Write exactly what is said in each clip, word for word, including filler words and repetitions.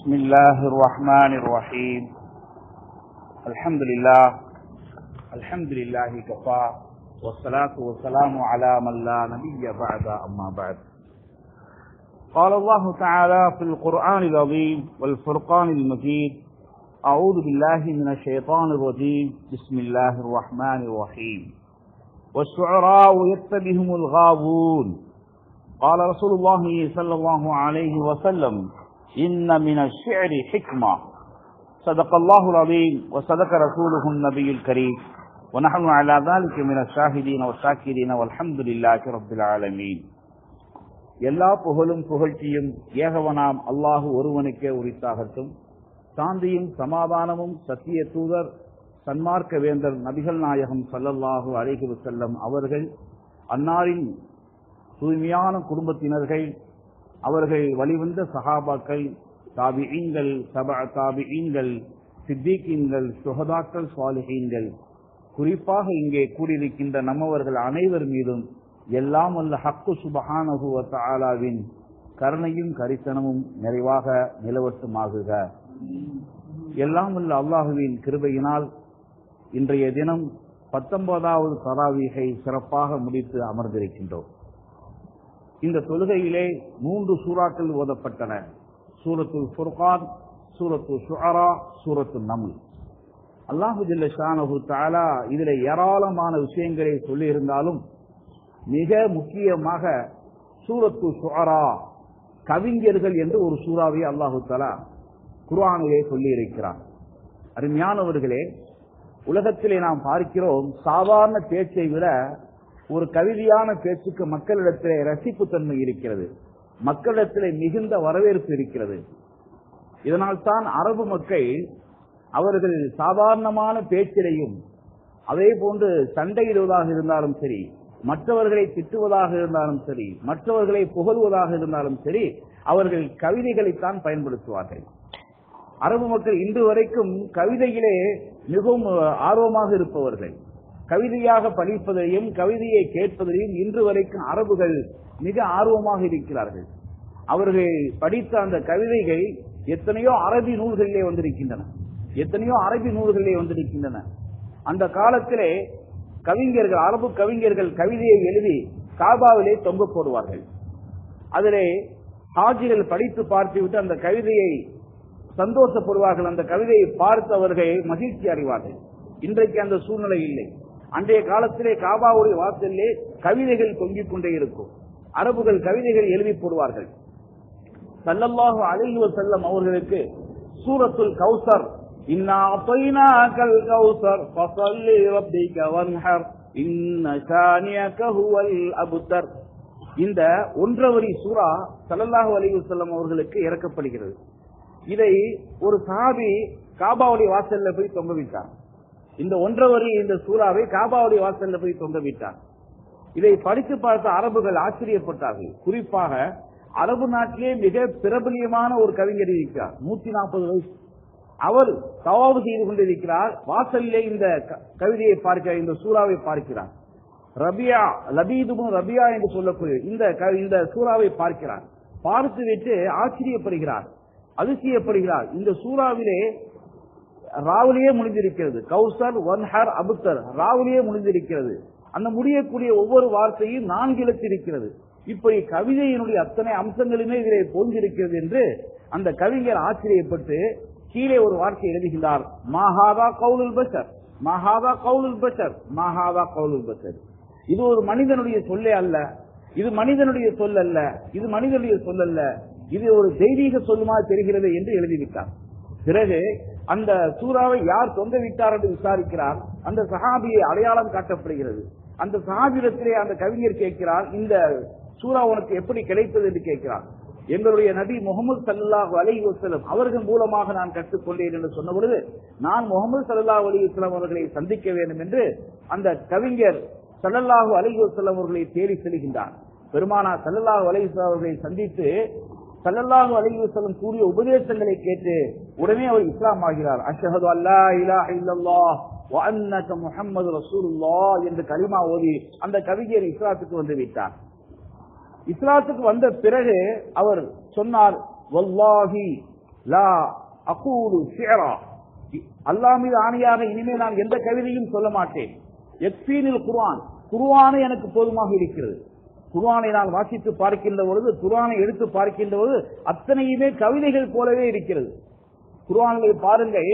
بسم الله الرحمن الرحيم. الحمد لله الحمد لله كفى والصلاة والسلام على من لا نبي بعد أما بعد. قال الله تعالى في القرآن العظيم والفرقان المجيد: أعوذ بالله من الشيطان الرجيم. بسم الله الرحمن الرحيم. والشعراء يتبعهم الغاوون. قال رسول الله صلى الله عليه وسلم: إن من الشعر حكمة. صدق الله العظيم وصدق رسوله النبي الكريم ونحن على ذلك من الشاهدين والشاكرين والحمد لله رب العالمين. எல்லா புகழும் புகழ்ச்சியும் ஏகவனாம் அல்லாஹு ஒருவனுக்கே உரித்தாகட்டும். சாந்தியும் சமாதானமும் சத்திய தூதர் சன்மார்க்க வேந்தர் நபிகள் நாயகம் ஸல்லல்லாஹு அலைஹி வஸல்லம் அவர்கள், அன்னாரின் தூய்மையான குடும்பத்தினர்கள், அவர்கள் வழிவந்த சஹாபாக்கள், தாபிஈன்கள், தபஅ தாபிஈன்கள், சித்திகீன்கள், சுஹதாக்கள், சாலிஹீன்கள், குறிப்பாக இங்கே கூடியிருக்கின்ற நம்மவர்கள் அனைவர் மீதும் எல்லாம் வல்ல ஹக்கு சுப்ஹானஹு வ தஆலாவின் கருணையும் கரிசனமும் நிறைவாக நிலவட்டுமாகுக. எல்லாம் வல்ல அல்லாஹுவின் கிருபையினால் இன்றைய தினம் பத்தொன்பதாவது தராவீகை சிறப்பாக முடித்து அமர்ந்திருக்கின்றோம். இந்த தொழுகையிலே மூன்று சூறாக்கள் ஓதப்பட்டன: சூரத்துல் ஃபுர்கான், சூரத்துல் ஷுஅரா, சூரத்துல் நம்ல். அல்லாஹு ஜல்ல ஷானஹு தஆலா இதில் ஏராளமான விஷயங்களை சொல்லியிருந்தாலும் மிக முக்கியமாக சூரத்துல் ஷுஅரா, கவிஞர்கள் என்று ஒரு சூறாவை அல்லாஹு தஆலா குர்ஆனிலே சொல்லி இருக்கிறார். அருமையானவர்களே, உலகத்திலே நாம் பார்க்கிறோம், சாதாரண பேச்சை விட ஒரு கவிதையான பேச்சுக்கு மக்களிடத்திலே ரசிப்பு தன்மை இருக்கிறது, மக்களிடத்திலே மிகுந்த வரவேற்பு இருக்கிறது. இதனால் தான் அரபு மக்கள் அவர்கள் சாதாரணமான பேச்சிலையும், அதே போன்று சண்டையிடுவதாக இருந்தாலும் சரி, மற்றவர்களை திட்டுவதாக இருந்தாலும் சரி, மற்றவர்களை புகழ்வதாக இருந்தாலும் சரி, அவர்கள் கவிதைகளைத்தான் பயன்படுத்துவார்கள். அரபு மக்கள் இன்று வரைக்கும் கவிதையிலே மிகவும் ஆர்வமாக இருப்பவர்கள். கவிதையாக படிப்பதையும் கவிதையை கேட்பதையும் இன்று வரைக்கும் அரபுகள் மிக ஆர்வமாக இருக்கிறார்கள். அவர்கள் படித்த அந்த கவிதைகள் எத்தனையோ அரபி நூல்களிலே வந்திருக்கின்றன, எத்தனையோ அரபி நூல்களிலே வந்திருக்கின்றன. அந்த காலத்திலே கவிஞர்கள், அரபு கவிஞர்கள் கவிதையை எழுதி காபாவிலே தொங்க போடுவார்கள். அதிலே ஹாஜிகள் படித்து பார்த்துவிட்டு அந்த கவிதையை சந்தோஷப்படுவார்கள். அந்த கவிதையை பார்த்தவர்கள் மகிழ்ச்சி அடைவார்கள். இன்றைக்கு அந்த சூழ்நிலை இல்லை. அன்றைய காலத்திலே காபாவுடைய வாசலிலே கவிதைகள் தொங்கிக் கொண்டே இருக்கும். அரபுகள் கவிதைகள் எழுதி போடுவார்கள். ஸல்லல்லாஹு அலைஹி வஸல்லம் அவர்களுக்கு சூரத்துல் கௌசர், இன்னா அதைனாகல் கௌசர் ஃபஸல்லி ரப்பிக வன்ஹர் இன்ன ஷானியக ஹுவல் அப்தர், இந்த ஒன்றரை சூரா ஸல்லல்லாஹு அலைஹி வஸல்லம் அவர்களுக்கு இறக்கப்படுகிறது. இதை ஒரு சஹாபி காபாவுடைய வாசல்ல போய் தொங்க விட்டார். இந்த ஒன்றரை இந்த சூறாவை காபாவுடைய வாசல்ல போய் தொங்க விட்டார். இதை படித்து பார்த்த அரபுகள் ஆச்சரியப்பட்டார்கள். குறிப்பாக அரபு நாட்டிலே மிக பிரபலியமான ஒரு கவிஞர் இருக்கிறார், நூத்தி நாற்பது வயசு. அவர் தவாபு செய்து கொண்டிருக்கிறார். வாசலிலே இந்த கவிதையை பார்க்கிறார், இந்த சூறாவை பார்க்கிறார். ரபியா, லபீதுபுன் ரபியா என்று சொல்லக்கூடிய இந்த இந்த சூறாவை பார்க்கிறார். பார்த்து விட்டு ஆச்சரியப்படுகிறார், அதிசயப்படுகிறார். இந்த சூறாவிலே ராவுலியே முடிந்திருக்கிறது. கௌசர், வன்ஹர், அபுத்தர், ராவுலியே முடிந்திருக்கிறது. அந்த முடியக்கூடிய ஒவ்வொரு வார்த்தையும் நான்கு எழுத்து இருக்கிறது. இப்படி கவிதையினுடைய அத்தனை அம்சங்களுமே இதிலே பொருந்திருக்கிறது என்று அந்த கவிஞர் ஆச்சரியப்பட்டு கீழே ஒரு வார்த்தை எழுதுகிறார்: மாஹாதா கவுலுல் பஷர், மாஹாதா கவுலுல் பஷர், மாஹாதா கவுலுல் பஷர். இது ஒரு மனிதனுடைய சொல்லே அல்ல, இது மனிதனுடைய சொல் அல்ல, இது மனிதனுடைய சொல் அல்ல, இது ஒரு தெய்வீக சொல்லுமா தெரிகிறது என்று எழுதிவிட்டார். பிறகு அந்த சூறாவை யார் தொங்க விட்டார் என்று விசாரிக்கிறார். அந்த சஹாபியை அடையாளம் காட்டப்படுகிறது. அந்த சஹாபியிடத்திலே அந்த கவிஞர் கேட்கிறார், இந்த சூறா உனக்கு எப்படி கிடைத்தது என்று கேட்கிறார். எங்களுடைய நபி முகமது ஸல்லல்லாஹு அலைஹி வஸல்லம் அவர்கள் மூலமாக நான் கற்றுக்கொண்டேன் என்று சொன்ன பொழுது, நான் முகமது ஸல்லல்லாஹு அலைஹி வஸல்லம் அவர்களை சந்திக்க வேண்டும் என்று அந்த கவிஞர் ஸல்லல்லாஹு அலைஹி வஸல்லம் அவர்களை தேடி செல்கின்றார். பெருமானார் ஸல்லல்லாஹு அலைஹி வஸல்லம் அவர்களை சந்தித்து ஸல்லல்லாஹு அலைஹி வஸல்லம் கூறிய உபதேசங்களை கேட்டு உடனே அவர் இஸ்லாம் ஆகிறார். அஷ்ஹது அல்லா இலாஹ இல்லல்லாஹ் வ அன்னக முஹம்மது ரசூலுல்லாஹ் என்று கலிமா ஓதி அந்த கவிஞர் இஸ்லாத்துக்கு வந்து விட்டார். இஸ்லாத்துக்கு வந்த பிறகு அவர் சொன்னார், வல்லாஹி லா அகூலு ஷிஅரா, அல்லாஹ் மீது ஆணையாக இனிமேல் நான் எந்த கவிதையும் சொல்ல மாட்டேன். யக்ஃபீனில் குர்ஆன், குர்ஆனே எனக்கு போதுமாக இருக்கிறது. குர்ஆனை நான் வாசித்து பார்க்கின்ற பொழுது, குர்ஆனை எடுத்து பார்க்கின்ற பொழுது அத்தனையுமே கவிதைகள் போலவே இருக்கிறது. குர்ஆனிலே பாருங்கள்,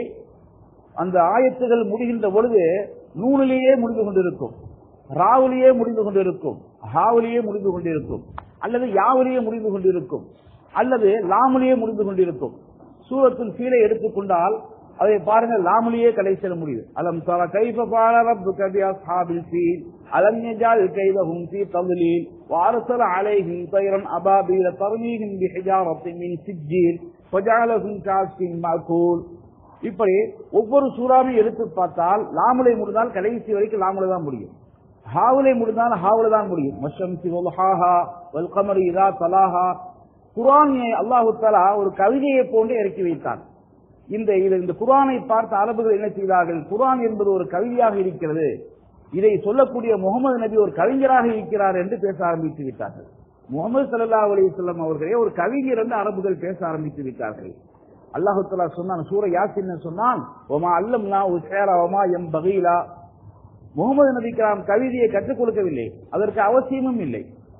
அந்த ஆயத்துகள் முடிகின்ற பொழுது நூலிலேயே முடிந்து கொண்டிருக்கும், ராவிலேயே முடிந்து கொண்டிருக்கும், ஹாவிலேயே முடிந்து கொண்டிருக்கும், அல்லது யாவிலேயே முடிந்து கொண்டிருக்கும், அல்லது லாமிலேயே முடிந்து கொண்டிருக்கும். சூரத்துல் ஃபீலை எடுத்துக்கொண்டால் அதை பாருங்கள், லாமிலேயே கடைசியில் முடியுது. அலம் தர கைஃப ஃபஅல ரப்புக பி அஸ்ஹாபில் ஃபீல் அலம் யஜஅல் கைதஹும் ஃபீ தضلீல் வஅர்ஸல அலைஹிம் தய்ரன் அபாபீல தர்மீஹிம் பிஹிஜாரத்தின் மின் சிஜ்ஜீல் ஃபஜஅலஹும் கஅஸ்ஃபின் மஅகூல். இப்படி ஒவ்வொரு சூறாவையும் எடுத்து பார்த்தால் லாமுலை முடிந்தால் கடைசி வரைக்கும் லாமுல தான் முடியும், ஹாவுலை முடிந்தால் ஹாவுல தான் முடியும். வஷம்சி வல்ஹாஹா வல் கமரி இதா தலாஹா. குர்ஆனை அல்லாஹ் தஆலா ஒரு கவிதையை போன்று இறக்கி வைத்தான். இந்த இந்த குர்ஆனை பார்த்த அரபுகள் என்ன செய்தார்கள்? குர்ஆன் என்பது ஒரு கவிதையாக இருக்கிறது, இதை சொல்லக்கூடிய முகமது நபி ஒரு கவிஞராக இருக்கிறார் என்று பேச ஆரம்பித்து விட்டார்கள். முகமது ஸல்லல்லாஹு அலைஹி வஸல்லம் அவர்களே ஒரு கவிஞர் என்று அரபுகள் பேச ஆரம்பித்து விட்டார்கள். அல்லாஹ் தஆலா சொன்னான், சூரா யாசீன் சொன்னான், வமா அல்லம்னா உஸ்ஸார வமா யம்பகீலா. முகமது நபிக்கு நாம் கவிதையை கற்றுக் கொடுக்கவில்லை, அதற்கு அவசியமும் இல்லை.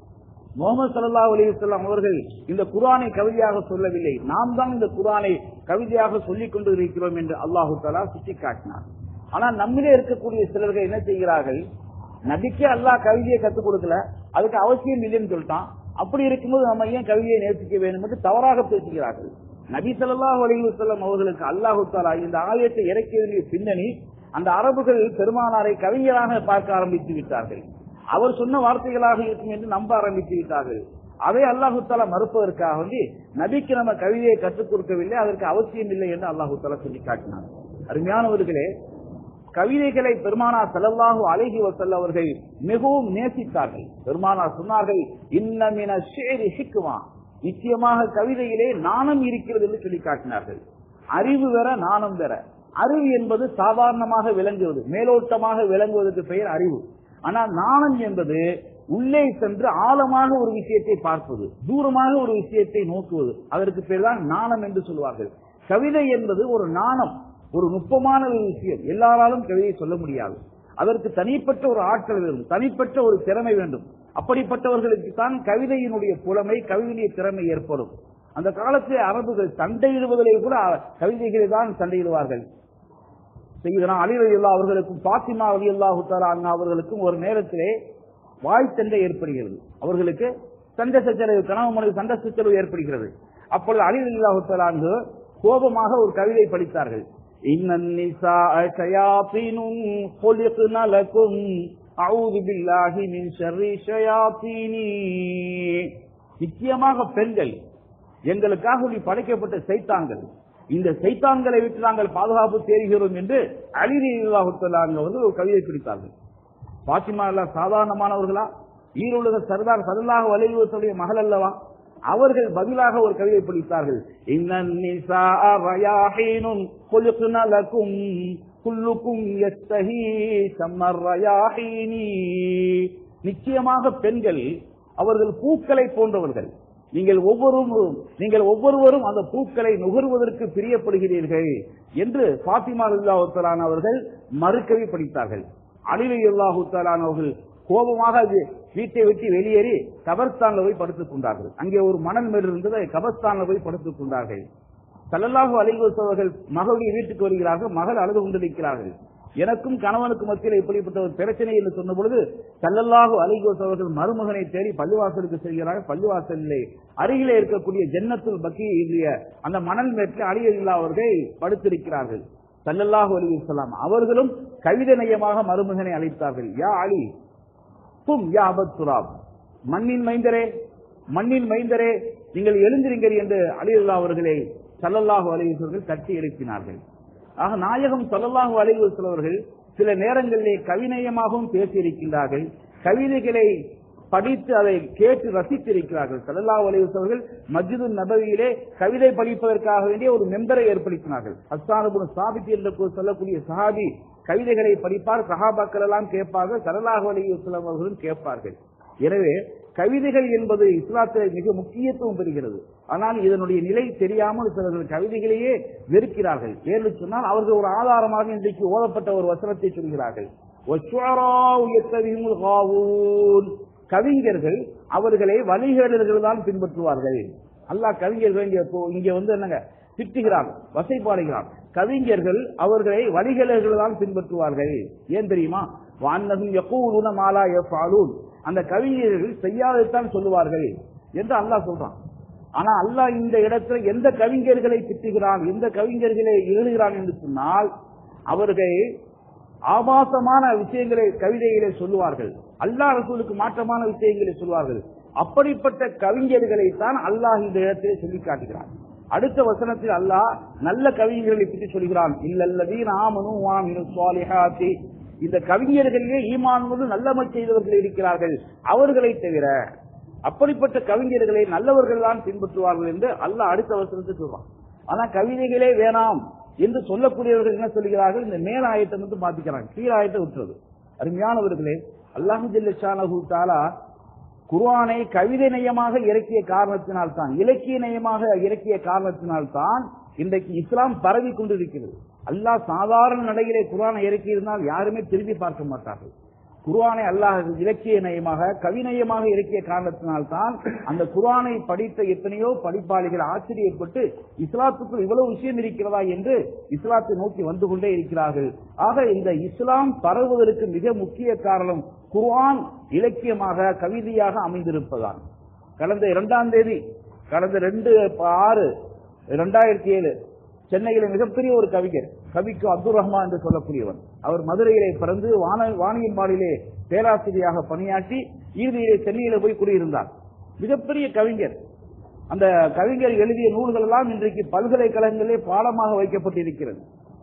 முகமது ஸல்லல்லாஹு அலைஹி வஸல்லம் அவர்கள் இந்த குர்ஆனை கவிதையாக சொல்லவில்லை, நாம் தான் இந்த குர்ஆனை கவிதையாக சொல்லிக் கொண்டு இருக்கிறோம் என்று அல்லாஹ் தஆலா சுட்டிக்காட்டினார். ஆனால் நம்மிலே இருக்கக்கூடிய சிலர்கள் என்ன செய்கிறார்கள்? நபிக்கே அல்லாஹ் கவிதையை கற்றுக் கொடுக்கல, அதுக்கு அவசியம் இல்லைன்னு சொல்லிட்டான், அப்படி இருக்கும்போது நம்ம ஏன் கவிதையை நேசிக்க வேண்டும் என்று தவறாக பேசுகிறார்கள். நபி ஸல்லல்லாஹு அலைஹி வஸல்லம் அவர்களுக்கு அல்லாஹ் தஆலா இந்த ஆயத்தை இறக்கியதற்கு பின்னணி அந்த அரபுகள் பெருமானாரை கவிஞராக பார்க்க ஆரம்பித்து விட்டார்கள். அவர் சொன்ன வார்த்தைகளாக இருக்கும் என்று நம்ப ஆரம்பித்து விட்டார்கள். அதை அல்லாஹ் தஆலா மறுப்பதற்காக வேண்டி நபிக்கு நம்ம கவிதையை கற்றுக் கொடுக்கவில்லை, அதற்கு அவசியம் இல்லை என்று அல்லாஹ் தஆலா சொல்லி காட்டினார். அருமையானவர்களே, கவிதைகளை பெருமானார் ஸல்லல்லாஹு அலைஹி வஸல்லம் அவர்கள் மிகவும் நேசித்தார்கள். பெருமானார் சொன்னார்கள், இன்ன மின ஷிஅரி ஹிக்மா, நிச்சயமாக கவிதையிலே நாணம் இருக்கிறது என்று சொல்லி காட்டினார்கள். அறிவு வேற, நாணம் வேற. அறிவு என்பது சாதாரணமாக விளங்குவது, மேலோட்டமாக விளங்குவதற்கு பெயர் அறிவு. ஆனால் நாணம் என்பது உள்ளே சென்று ஆழமாக ஒரு விஷயத்தை பார்ப்பது, தூரமாக ஒரு விஷயத்தை நோக்குவது, அதற்கு பேர் தான் நாணம் என்று சொல்வார்கள். கவிதை என்பது ஒரு நாணம், ஒரு நுட்பமான ஒரு விஷயம். எல்லாராலும் கவிதையை சொல்ல முடியாது, அதற்கு தனிப்பட்ட ஒரு ஆற்றல் வேண்டும், தனிப்பட்ட ஒரு திறமை வேண்டும். அப்படிப்பட்டவர்களுக்கு தான் கவிதையினுடைய புலமை, கவிதையினுடைய திறமை ஏற்படும். அந்த காலத்தில் அரபுகள் சண்டையிடுவதிலே கூட கவிதைகளை தான் சண்டையிடுவார்கள். செய்தனா அலி ரலியல்லாஹு அவர்களுக்கும் பாத்திமா ரலியல்லாஹு தஆலா அன்ஹா அவர்களுக்கும் ஒரு நேரத்திலே வாய் சண்டை ஏற்படுகிறது. அவர்களுக்கு சண்டை சச்சரவு, கணவன் மனைவி சண்டை சச்சரவு ஏற்படுகிறது. அப்பொழுது அலி ரலியல்லாஹு தஆலா அன்ஹு கோபமாக ஒரு கவிதை படித்தார்கள். இன்னன் நிஸாஅ ஷயாத்தீனுன் குலிக்னா லகும் அஊது பில்லாஹி மின் ஷர்ரி ஷயாத்தீனி. நிச்சயமாக பெண்கள் எங்களுக்காக படைக்கப்பட்ட சைத்தான்கள், இந்த சைத்தான்களை விட்டு நாங்கள் பாதுகாப்பு தேடுகிறோம் என்று அலி ரலியல்லாஹு தஆலா அவர்கள் ஒரு கவிதை பிடித்தார்கள். பாத்திமா எல்லாம் சாதாரணமானவர்களா? ஈருலக சர்தார் ஸல்லல்லாஹு அலைஹி வஸல்லம் மகள் அல்லவா? அவர்கள் பதிலாக ஒரு கவிதை படித்தார்கள். இன்னன் நிஸாஅ ரயாஹீனுன் குலிக்னா லகும் குல்லுக்கும் யஸ்தஹி ஷம்மர் ரயாஹீனி. நிச்சயமாக பெண்கள் அவர்கள் பூக்களை போன்றவர்கள், நீங்கள் ஒவ்வொருவரும் நீங்கள் ஒவ்வொருவரும் அந்த பூக்களை நுகர்வதற்கு பிரியப்படுகிறீர்கள் என்று பாத்திமா ரலியல்லாஹு தஆலா அவர்கள் மறுக்கவி படித்தார்கள். அலி ரலியல்லாஹு தஆலா அவர்கள் கோபமாக வீட்டை விட்டு வெளியேறி கபர்ஸ்தான்ல போய் படுத்துக் கொண்டார்கள். அங்கே ஒரு மணல் மேடு இருந்தது, கபர்ஸ்தான்ல போய் படுத்துக் கொண்டார்கள். ஸல்லல்லாஹு அலைஹி வஸல்லம் அவர்கள் மகளுடைய வீட்டுக்கு வருகிறார்கள், மகள் அழுது கொண்டிருக்கிறார்கள். எனக்கும் கணவனுக்கு மத்தியில் இப்படிப்பட்ட ஒரு பிரச்சனை என்று சொன்ன பொழுது ஸல்லல்லாஹு அலைஹி வஸல்லம் அவர்கள் மருமகனை தேடி பள்ளிவாசலுக்கு செல்கிறார்கள். பள்ளிவாசலிலே அருகிலே இருக்கக்கூடிய ஜன்னத்துல் பக்கீ என்ற அந்த மணல் மேட்டில் அலி ரலியல்லாஹு அவர்கள் படுத்திருக்கிறார்கள். ஸல்லல்லாஹு அலைஹி வஸல்லம் அவர்களும் கவிதை நயமாக மருமகனை அழைத்தார்கள். யா அலி தும் யா அபத் துராப், மண்ணின் மைந்தரே, மண்ணின் மைந்தரே, நீங்கள் எழுந்திருங்கள் என்று அலி ரலியல்லாஹு அவர்களை ஸல்லல்லாஹு அலைஹி வஸல்லம் தட்டி எழுப்பினார்கள். ஆக நாயகம் ஸல்லல்லாஹு அலைஹி வஸல்லம் அவர்கள் சில நேரங்களிலே கவிநயமாகவும் பேசியிருக்கின்றார்கள், கவிதைகளை படித்து அதை கேட்டு ரசித்திருக்கிறார்கள். ஸல்லல்லாஹு அலைஹி வஸல்லம் அவர்கள் மஸ்ஜிது நபவியிலே கவிதை படிப்பதற்காக வேண்டிய ஒரு மெம்பரை ஏற்படுத்தினார்கள். ஹஸ்ஸான் இப்னு சாபித் என்று சொல்லக்கூடிய சஹாபி கவிதைகளை படிப்பார், சஹாபாக்கள் எல்லாம் கேட்பார்கள், ஸல்லல்லாஹு அலைஹி வஸல்லம் அவர்களும் கேட்பார்கள். எனவே கவிதைகள் என்பது இஸ்லாத்தில் மிக முக்கியத்துவம் பெறுகிறது. ஆனால் இதனுடைய நிலை தெரியாமல் சிலர்கள் கவிதைகளையே வெறுக்கிறார்கள். ஏன்னு சொன்னால் அவர்கள் ஒரு ஆதாரமாக இன்றைக்கு ஓதப்பட்ட ஒரு வசனத்தை சொல்கிறார்கள். கவிஞர்கள் அவர்களை வழிகேடர்கள் தான் பின்பற்றுவார்கள். அல்லாஹ் கவிஞர்கள் இங்க வந்து என்னங்க திட்டுகிறான், வசைப்பாடுகிறான். கவிஞர்கள் அவர்களை வழிகேடர்கள் தான் பின்பற்றுவார்கள். ஏன் தெரியுமா? அந்த கவிஞர்கள் செய்யாததான் சொல்லுவார்கள் என்று அல்லாஹ் சொல்றான். ஆனா அல்லாஹ் இந்த இடத்துல எந்த கவிஞர்களை திட்டுகிறான், எந்த கவிஞர்களை எழுதுகிறான் என்று சொன்னால் அவர்கள் ஆபாசமான விஷயங்களை கவிதைகளை சொல்லுவார்கள், அல்லாஹ் ரசூலுக்கு மாற்றமான விஷயங்களை சொல்வார்கள். அப்படிப்பட்ட கவிஞர்களை தான் அல்லாஹ் இந்த இடத்திலே சொல்லி காட்டுகிறான். அடுத்த வசனத்தில் அல்லாஹ் நல்ல கவிஞர்களை பற்றி சொல்கிறான். இல்லல்லதீன ஆமனூ வ அமிலுஸ் ஸாலிஹாத்தி, இந்த கவிஞர்களிலே ஈமானோடு நல்லமை செய்தவர்கள் இருக்கிறார்கள் அவர்களை தவிர. அப்படிப்பட்ட கவிஞர்களை நல்லவர்கள் தான் பின்பற்றுவார்கள் என்று அல்லாஹ் அடுத்த வசனத்தை சொல்றான். ஆனா கவிதைகளே வேணாம் என்று சொல்லக்கூடியவர்கள் என்ன சொல்கிறார்கள்? இந்த மேல் ஆயத்தை மட்டும் மாத்திக்கிறாங்க, கீழ் ஆயத்தை விட்டுறது. அருமையானவர்களே, அல்லாஹ் ஜல்ல ஷானஹு தஆலா குர்ஆனை கவிதை நயமாக இறக்கிய காரணத்தினால் தான், இலக்கிய நயமாக இறக்கிய காரணத்தினால் தான் இன்றைக்கு இஸ்லாம் பரவி கொண்டிருக்கிறது. அல்லாஹ் சாதாரண நடையிலே குர்ஆனை இறக்கி இருந்தால் யாருமே திரும்பி பார்க்க மாட்டார்கள். குர்ஆனை அல்லாஹ் இலக்கிய நயமாக கவிநயமாக இறக்கிய காரணத்தினால் தான் அந்த குர்ஆனை படித்த எத்தனையோ படிப்பாளிகள் ஆச்சரியப்பட்டு இஸ்லாத்துக்குள் இவ்வளவு விஷயம் இருக்கிறதா என்று இஸ்லாத்தை நோக்கி வந்து கொண்டே இருக்கிறார்கள். ஆக இந்த இஸ்லாம் பரவுவதற்கு மிக முக்கிய காரணம் குர்ஆன் இலக்கியமாக கவிதையாக அமைந்திருப்பதான். கடந்த இரண்டாம் தேதி கடந்த ரெண்டு ஆறு இரண்டாயிரத்தி ஏழு சென்னையில மிகப்பெரிய ஒரு கவிஞர், கவிக்கு அப்துல் ரஹ்மான் என்று சொல்லக்கூடியவன், அவர் மதுரையிலே பிறந்து வாணியம்பாடியிலே பேராசிரியராக பணியாற்றி இறுதியிலே சென்னையில போய் குடியிருந்தார். மிகப்பெரிய கவிஞர். அந்த கவிஞர் எழுதிய நூல்கள் எல்லாம் இன்றைக்கு பல்கலைக்கழகங்களிலே பாடமாக வைக்கப்பட்டிருக்கிறது.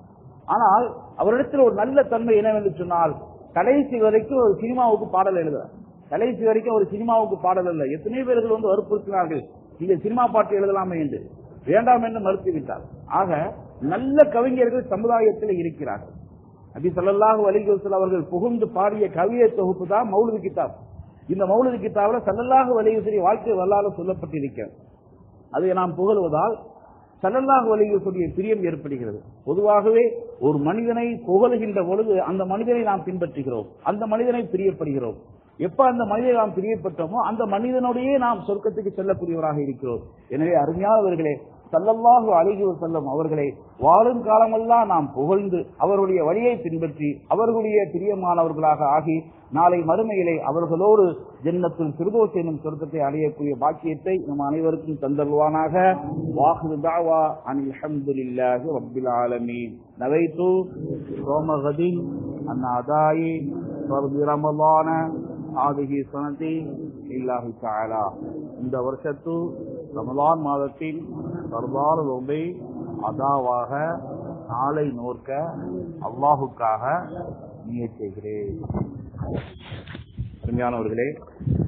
ஆனால் அவரிடத்தில் ஒரு நல்ல தன்மை என்னவென்று சொன்னால், கடைசி வரைக்கும் ஒரு சினிமாவுக்கு பாடல் எழுதுறார். கடைசி வரைக்கும் ஒரு சினிமாவுக்கு பாடல் இல்லை. எத்தனை பேர்கள் வந்து வற்புறுத்தினார்கள் நீங்க சினிமா பாட்டு எழுதலாமே என்று, வேண்டாம் என்று மறுத்துவிட்டார். ஆக நல்ல கவிஞர்கள் சமுதாயத்தில் இருக்கிறார்கள். நபி ஸல்லல்லாஹு அலைஹி வஸல்லம் அவர்கள் புகுந்து பாடிய கவிதை தொகுப்பு தான் மௌலிது கிதாப். இந்த மௌலிது கிதாப்ல ஸல்லல்லாஹு அலைஹி வஸல்லம் வாழ்க்கை வரலாறு சொல்லப்பட்டிருக்கிறது. அதை நாம் புகழுவதால் ஸல்லல்லாஹு அலைஹி வஸல்லம் பிரியம் ஏற்படுகிறது. பொதுவாகவே ஒரு மனிதனை புகழுகின்ற பொழுது அந்த மனிதனை நாம் பின்பற்றுகிறோம், அந்த மனிதனை பிரியப்படுகிறோம். எப்ப அந்த மனிதனை நாம் பிரியப்பட்டோமோ அந்த மனிதனுடைய நாம் சொர்க்கத்துக்கு செல்லக்கூடியவராக இருக்கிறோம். எனவே அருமையானவர்களே, ஸல்லல்லாஹு அலைஹி வஸல்லம் அவர்களை வாழும் காலமெல்லாம் நாம் புகழ்ந்து அவர்களுடைய வழியை பின்பற்றி அவர்களுடைய பிரியமானவர்களாக ஆகி நாளை மறுமையிலே அவர்களோடு ஜன்னத்துல் ஃபிர்தௌஸ் எனும் சொர்க்கத்தை அடையக்கூடிய பாக்கியத்தை நம் அனைவருக்கும் தந்தருவானாக. வாஹிரு தஅவா அனில் ஹம்துலில்லாஹி ரப்பில் ஆலமீன். நவைது ஸௌம கதின் அன் அதாயி ஃபர்து ரமலான ஆதிஹி சனதி லில்லாஹி தஆலா. இந்த வருஷத்து ரமலான் மாதத்தின் சர்தார் நோன்பை அதாவாக நாளை நோற்க அல்லாஹுக்காக நியத் செய்கிறேன். அருமையானவர்களே,